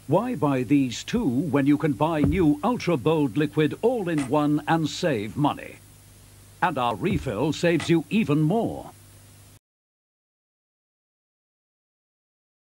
Why buy these two when you can buy new Ultra Bold Liquid all in one and save money? And our refill saves you even more.